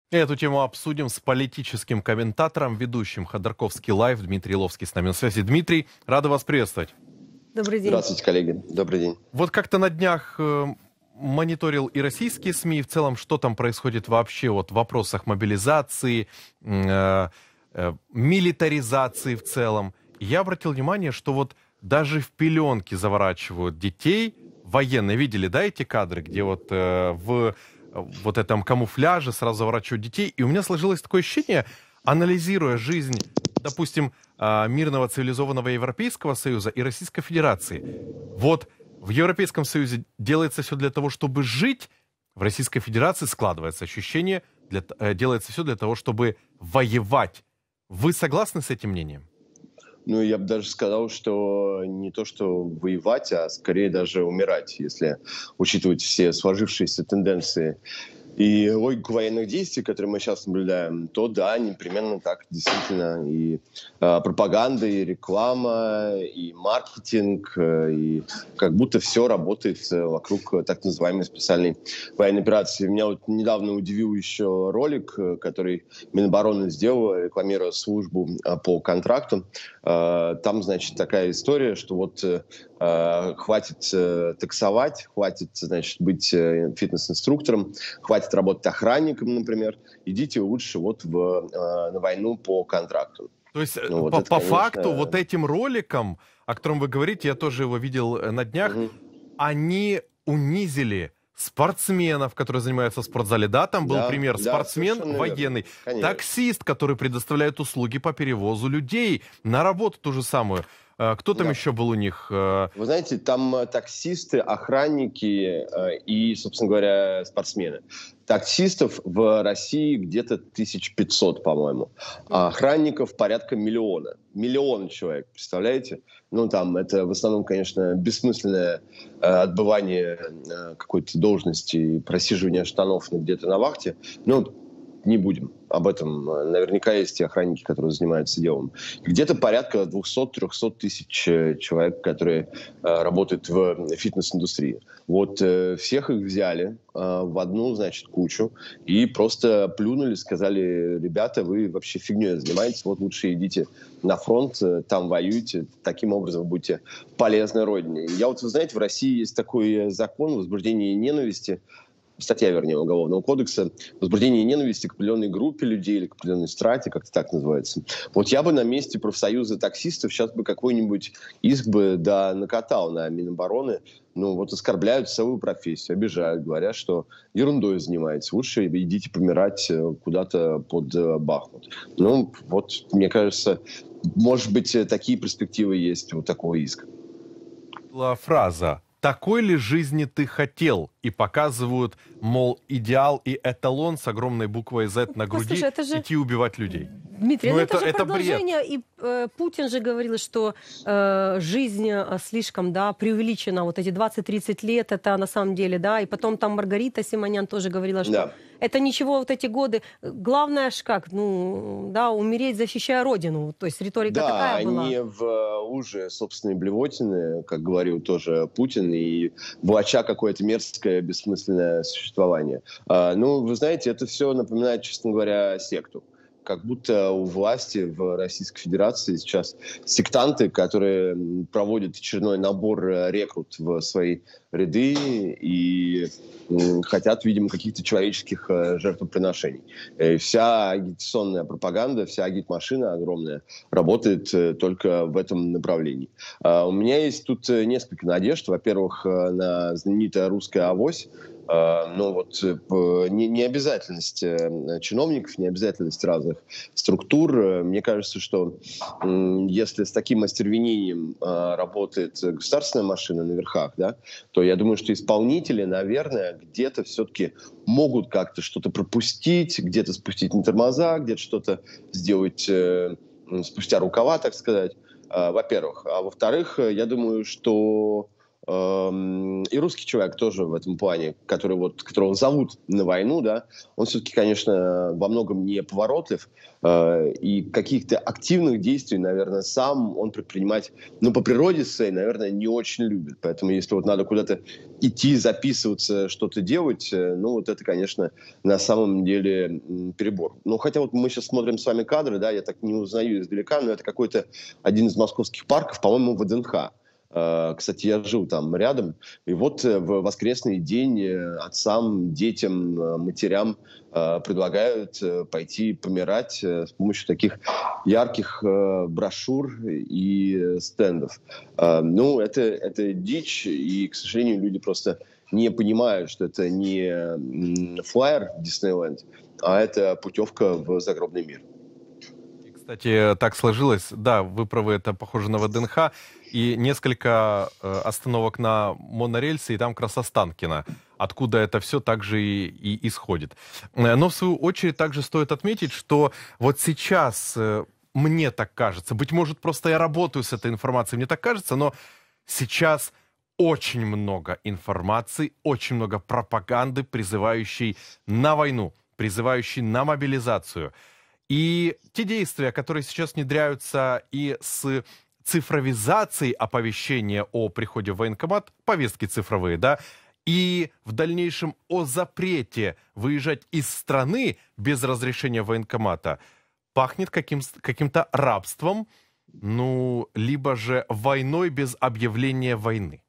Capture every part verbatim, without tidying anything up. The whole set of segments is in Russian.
Эту тему обсудим с политическим комментатором, ведущим Ходорковский лайв. Дмитрий Ловский с нами на связи. Дмитрий, рада вас приветствовать. Добрый день. Здравствуйте, коллеги. Добрый день. Вот как-то на днях э, мониторил и российские СМИ, в целом, что там происходит вообще вот в вопросах мобилизации, э, э, милитаризации в целом. И я обратил внимание, что вот даже в пеленки заворачивают детей военные. Видели, да, эти кадры, где вот э, в вот этом камуфляже сразу заворачивают детей. И у меня сложилось такое ощущение, анализируя жизнь, допустим, мирного цивилизованного Европейского Союза и Российской Федерации. Вот в Европейском Союзе делается все для того, чтобы жить, в Российской Федерации складывается ощущение, для, делается все для того, чтобы воевать. Вы согласны с этим мнением? Ну, я бы даже сказал, что не то, что воевать, а скорее даже умирать, если учитывать все сложившиеся тенденции и логику военных действий, которые мы сейчас наблюдаем, то да, непременно так, действительно. И э, пропаганда, и реклама, и маркетинг, э, и как будто все работает вокруг так называемой специальной военной операции. Меня вот недавно удивил еще ролик, который Минобороны сделал, рекламируя службу э, по контракту. Э, там, значит, такая история, что вот э, хватит э, таксовать, хватит, значит, быть э, фитнес-инструктором, хватит работать охранником, например, идите лучше вот в, э, на войну по контракту. То есть ну, вот по, это, по конечно... факту вот этим роликом, о котором вы говорите, я тоже его видел на днях, угу. они унизили спортсменов, которые занимаются в спортзале. Да, там был да, пример. Да, спортсмен военный, таксист, который предоставляет услуги по перевозу людей на работу ту же самую. Кто там да. еще был у них? Вы знаете, там таксисты, охранники и, собственно говоря, спортсмены. Таксистов в России где-то тысяча пятьсот, по-моему. А охранников порядка миллиона. Миллион человек, представляете? Ну, там, это в основном, конечно, бессмысленное э, отбывание э, какой-то должности, просиживание штанов где-то на вахте. Ну, не будем об этом. Наверняка есть и охранники, которые занимаются делом. Где-то порядка двести-триста тысяч человек, которые э, работают в фитнес-индустрии. Вот э, всех их взяли э, в одну, значит, кучу и просто плюнули, сказали: ребята, вы вообще фигней занимаетесь, вот лучше идите на фронт, э, там воюйте, таким образом вы будете полезны родине. Я вот, вы знаете, в России есть такой закон возбуждения ненависти, статья, вернее, Уголовного кодекса, возбуждение ненависти к определенной группе людей или к определенной страте, как-то так называется. Вот я бы на месте профсоюза таксистов сейчас бы какой-нибудь иск бы да накатал на Минобороны. Ну, вот оскорбляют целую профессию, обижают, говорят, что ерундой занимаетесь. Лучше идите помирать куда-то под Бахмут. Ну, вот, мне кажется, может быть, такие перспективы есть у такого иска. Фраза: «Такой ли жизни ты хотел?» И показывают, мол, идеал и эталон с огромной буквой Z на груди. Послушай, это же... идти убивать людей. Дмитрий, ну, ну это, это же это продолжение. бред. И э, Путин же говорил, что э, жизнь слишком, да, преувеличена. Вот эти двадцать-тридцать лет, это на самом деле, да. И потом там Маргарита Симонян тоже говорила, что да. это ничего, вот эти годы. Главное ж как, ну, да, умереть, защищая Родину. То есть риторика да, такая была. Да, они в уже собственной блевотины, как говорил тоже Путин, и влача какое-то мерзкое, бессмысленное существование. А, ну, вы знаете, это все напоминает, честно говоря, секту. Как будто у власти в Российской Федерации сейчас сектанты, которые проводят очередной набор рекрут в свои ряды и хотят, видимо, каких-то человеческих жертвоприношений. И вся агитационная пропаганда, вся агитмашина огромная работает только в этом направлении. У меня есть тут несколько надежд. Во-первых, на знаменитое русское авось. Ну вот не, не обязательность чиновников, не обязательность разных структур. Мне кажется, что если с таким остервенением работает государственная машина на верхах, да, то я думаю, что исполнители, наверное, где-то все-таки могут как-то что-то пропустить, где-то спустить на тормоза, где-то что-то сделать э, спустя рукава, так сказать, э, во-первых. А во-вторых, я думаю, что эм, и русский человек тоже в этом плане, который вот, которого зовут на войну, да, он все-таки, конечно, во многом не поворотлив, э, и каких-то активных действий, наверное, сам он предпринимать, ну, по природе своей, наверное, не очень любит. Поэтому если вот надо куда-то идти, записываться, что-то делать, э, ну, вот это, конечно, на самом деле м, перебор. Ну, хотя вот мы сейчас смотрим с вами кадры, да, я так не узнаю издалека, но это какой-то один из московских парков, по-моему, в ВДНХ. Э, Кстати, я жил там рядом. И вот э, в воскресный день э, отцам, детям, э, матерям э, предлагают э, пойти помирать э, с помощью таких ярких э, брошюр и э, стендов. Э, Ну, это, это дичь, и, к сожалению, люди просто не понимают, что это не м, флаер Диснейленд, а это путевка в загробный мир. И, кстати, так сложилось, да, вы правы, это похоже на ВДНХ, и несколько э, остановок на монорельсе, и там как раз Останкино, откуда это все также и, и исходит. Э, Но, в свою очередь, также стоит отметить, что вот сейчас, э, мне так кажется, быть может, просто я работаю с этой информацией, мне так кажется, но сейчас очень много информации, очень много пропаганды, призывающей на войну, призывающей на мобилизацию. И те действия, которые сейчас внедряются и с цифровизацией оповещения о приходе в военкомат, повестки цифровые, да, и в дальнейшем о запрете выезжать из страны без разрешения военкомата, пахнет каким, каким-то рабством, ну, либо же войной без объявления войны.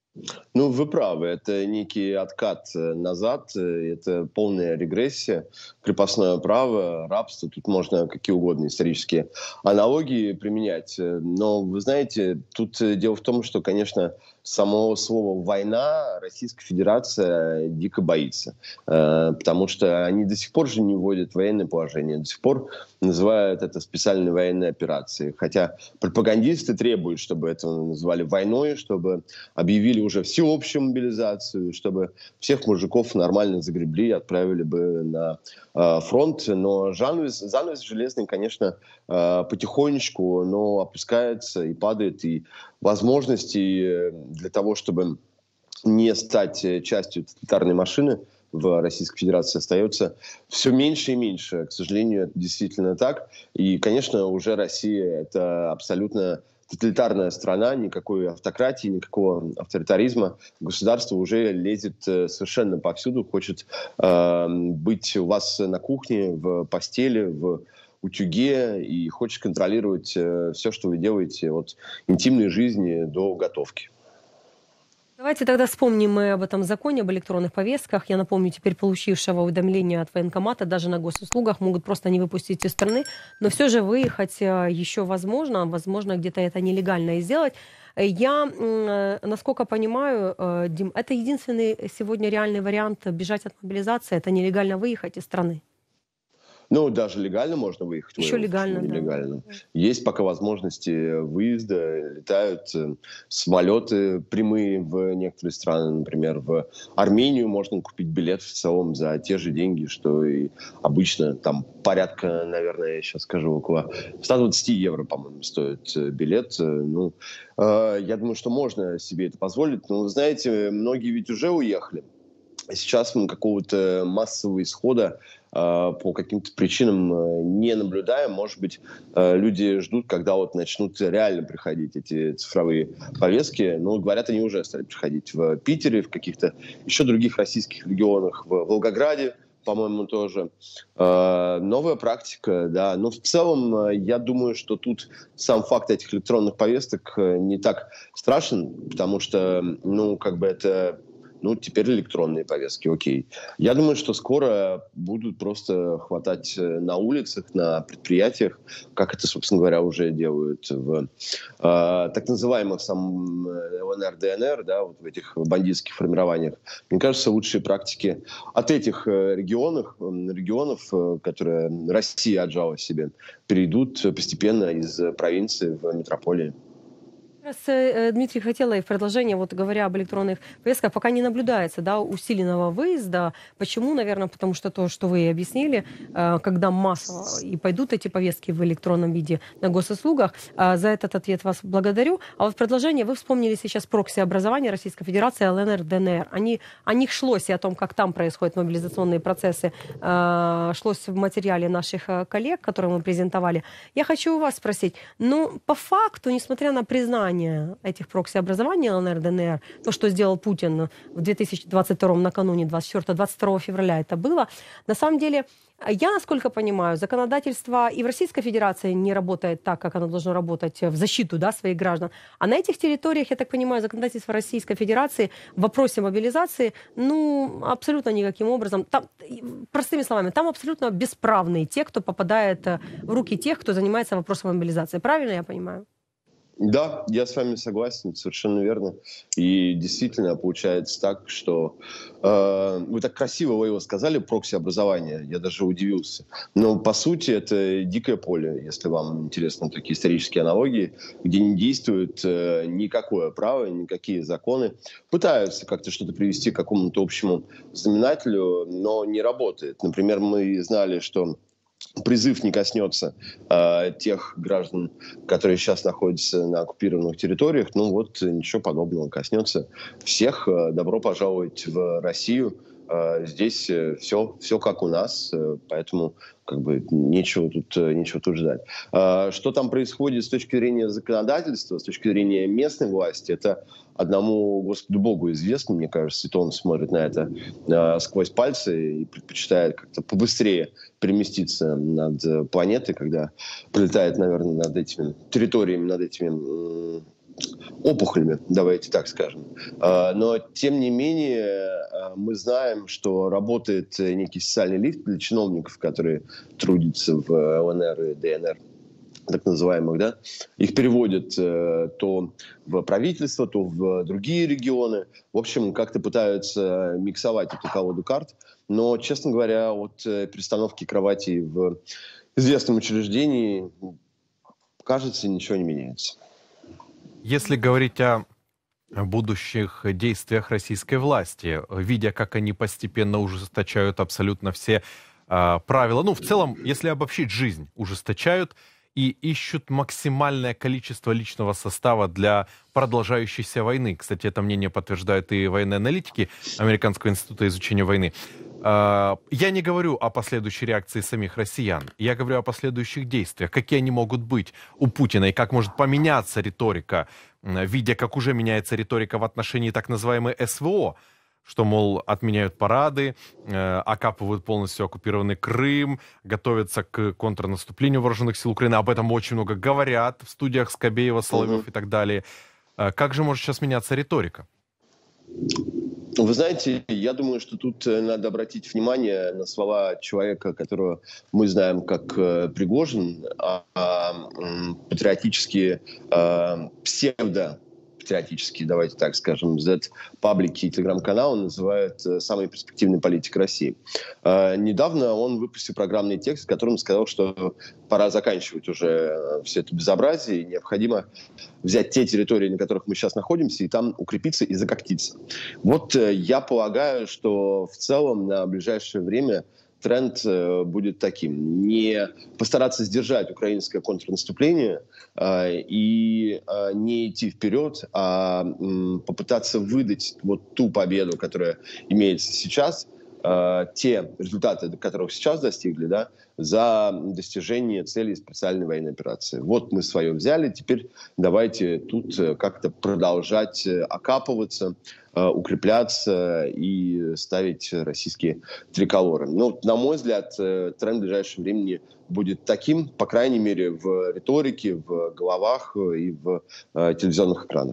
Ну, вы правы, это некий откат э, назад, э, это полная регрессия, крепостное право, рабство, тут можно какие угодно исторические аналогии применять. Э, Но, вы знаете, тут э, дело в том, что, конечно, самого слова «война» Российская Федерация дико боится, э, потому что они до сих пор же не вводят военное положение, до сих пор называют это специальной военной операцией, хотя пропагандисты требуют, чтобы это назвали войной, чтобы объявили уже всеобщую мобилизацию, чтобы всех мужиков нормально загребли и отправили бы на э, фронт. Но занавес, занавес железный, конечно, э, потихонечку, но опускается и падает, и возможностей для того, чтобы не стать частью тоталитарной машины в Российской Федерации, остается все меньше и меньше. К сожалению, это действительно так. И, конечно, уже Россия — это абсолютно тоталитарная страна, никакой автократии, никакого авторитаризма. Государство уже лезет совершенно повсюду, хочет э, быть у вас на кухне, в постели, в утюге, и хочет контролировать э, все, что вы делаете, от интимной жизни до готовки. Давайте тогда вспомним мы об этом законе, об электронных повестках. Я напомню, теперь получившего уведомление от военкомата даже на госуслугах могут просто не выпустить из страны, но все же выехать э, еще возможно, возможно, где-то это нелегально и сделать. Э, Я, м, э, насколько понимаю, э, Дим, это единственный сегодня реальный вариант бежать от мобилизации, это нелегально выехать из страны. Ну, даже легально можно выехать. Еще воевать, легально, да. нелегально. Есть пока возможности выезда, летают э, самолеты прямые в некоторые страны, например, в Армению можно купить билет в целом за те же деньги, что и обычно, там порядка, наверное, я сейчас скажу, около сто двадцать евро, по-моему, стоит э, билет. Э, Ну, э, я думаю, что можно себе это позволить, но, вы знаете, многие ведь уже уехали. Сейчас мы какого-то массового исхода э, по каким-то причинам э, не наблюдаем. Может быть, э, люди ждут, когда вот начнут реально приходить эти цифровые повестки. Но, говорят, они уже стали приходить в Питере, в каких-то еще других российских регионах, в Волгограде, по-моему, тоже. Э, новая практика, да. Но в целом, э, я думаю, что тут сам факт этих электронных повесток э, не так страшен, потому что, ну, как бы это... Ну, теперь электронные повестки, окей. Я думаю, что скоро будут просто хватать на улицах, на предприятиях, как это, собственно говоря, уже делают в э, так называемых сам ЛНР, ДНР, да, вот в этих бандитских формированиях. Мне кажется, лучшие практики от этих регионов, регионов, которые Россия отжала себе, перейдут постепенно из провинции в метрополии. Дмитрий, хотела и в продолжение, вот говоря об электронных повестках, пока не наблюдается, да, усиленного выезда. Почему? Наверное, потому что то, что вы объяснили, когда массово и пойдут эти повестки в электронном виде на госуслугах. За этот ответ вас благодарю. А вот в продолжение вы вспомнили сейчас прокси-образование Российской Федерации, ЛНР, ДНР. Они, о них шлось и о том, как там происходят мобилизационные процессы, шлось в материале наших коллег, которые мы презентовали. Я хочу у вас спросить, ну, по факту, несмотря на признание этих прокси-образований ЛНР, ДНР, то, что сделал Путин в две тысячи двадцать втором, накануне двадцать четвёртого двадцать второго февраля это было, на самом деле, я, насколько понимаю, законодательство и в Российской Федерации не работает так, как оно должно работать в защиту, да, своих граждан. А на этих территориях, я так понимаю, законодательство Российской Федерации в вопросе мобилизации, ну, абсолютно никаким образом, там, простыми словами, там абсолютно бесправные те, кто попадает в руки тех, кто занимается вопросом мобилизации. Правильно я понимаю? Да, я с вами согласен, совершенно верно. И действительно получается так, что э, вы так красиво вы его сказали, прокси-образование, я даже удивился. Но по сути это дикое поле, если вам интересны такие исторические аналогии, где не действует э, никакое право, никакие законы. Пытаются как-то что-то привести к какому-то общему знаменателю, но не работает. Например, мы знали, что призыв не коснется э, тех граждан, которые сейчас находятся на оккупированных территориях. Ну вот ничего подобного, коснется всех. Добро пожаловать в Россию. Э, здесь все, все как у нас, э, поэтому как бы нечего тут, нечего тут ждать. Э, что там происходит с точки зрения законодательства, с точки зрения местной власти, это одному Господу Богу известно, мне кажется, и то он смотрит на это э, сквозь пальцы и предпочитает как-то побыстрее переместиться над планетой, когда пролетает, наверное, над этими территориями, над этими э, опухолями, давайте так скажем. Э, но, тем не менее, э, мы знаем, что работает некий социальный лифт для чиновников, которые трудятся в ЛНР и ДНР, так называемых, да, их переводят э, то в правительство, то в другие регионы. В общем, как-то пытаются миксовать эту колоду карт. Но, честно говоря, от э, перестановки кровати в известном учреждении, кажется, ничего не меняется. Если говорить о будущих действиях российской власти, видя, как они постепенно ужесточают абсолютно все э, правила, ну, в целом, если обобщить жизнь, ужесточают, и ищут максимальное количество личного состава для продолжающейся войны. Кстати, это мнение подтверждают и военные аналитики Американского института изучения войны. Я не говорю о последующей реакции самих россиян. Я говорю о последующих действиях. Какие они могут быть у Путина и как может поменяться риторика, видя, как уже меняется риторика в отношении так называемой СВО, что, мол, отменяют парады, э, окапывают полностью оккупированный Крым, готовятся к контрнаступлению вооруженных сил Украины. Об этом очень много говорят в студиях Скобеева, Соловьев и так далее. Э, как же может сейчас меняться риторика? Вы знаете, я думаю, что тут надо обратить внимание на слова человека, которого мы знаем как Пригожин, а, а патриотические а, псевдо патриотические, давайте так скажем, Z-паблики и телеграм-каналы называют самой перспективной политикой России. Э, недавно он выпустил программный текст, в котором сказал, что пора заканчивать уже все это безобразие, и необходимо взять те территории, на которых мы сейчас находимся, и там укрепиться и закоктиться. Вот э, я полагаю, что в целом на ближайшее время тренд будет таким. Не постараться сдержать украинское контрнаступление э, и э, не идти вперед, а э, попытаться выдать вот ту победу, которая имеется сейчас, э, те результаты, которых сейчас достигли, да, за достижение целей специальной военной операции. Вот мы свое взяли, теперь давайте тут как-то продолжать окапываться, укрепляться и ставить российские триколоры. Ну, на мой взгляд, тренд в ближайшем времени будет таким, по крайней мере, в риторике, в головах и в телевизионных экранах.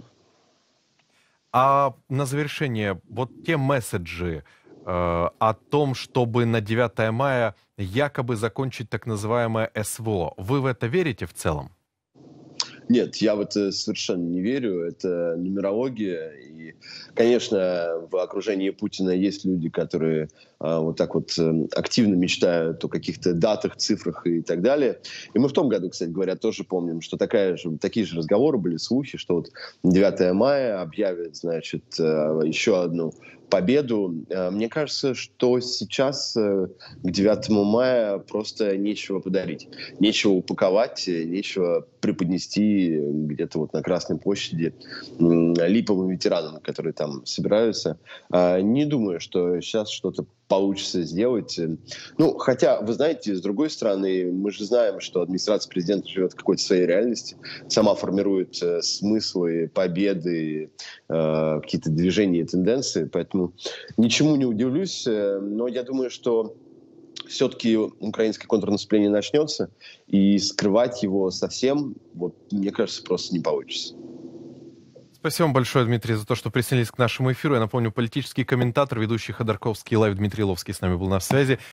А на завершение, вот те месседжи э, о том, чтобы на девятое мая якобы закончить так называемое СВО, вы в это верите в целом? Нет, я в это совершенно не верю. Это нумерология. И, конечно, в окружении Путина есть люди, которые а, вот так вот а, активно мечтают о каких-то датах, цифрах и так далее. И мы в том году, кстати говоря, тоже помним, что такая же, такие же разговоры были, слухи, что вот девятое мая объявят, значит, а, еще одну победу. Мне кажется, что сейчас к девятому мая просто нечего подарить, нечего упаковать, нечего преподнести где-то вот на Красной площади липовым ветеранам, которые там собираются. Не думаю, что сейчас что-то получится сделать. Ну, хотя, вы знаете, с другой стороны, мы же знаем, что администрация президента живет в какой-то своей реальности, сама формирует э, смыслы, победы, э, какие-то движения и тенденции, поэтому ничему не удивлюсь, э, но я думаю, что все-таки украинское контрнаступление начнется, и скрывать его совсем, вот, мне кажется, просто не получится. Спасибо вам большое, Дмитрий, за то, что присоединились к нашему эфиру. Я напомню, политический комментатор, ведущий Ходорковский лайв Дмитрий Ловский с нами был на связи.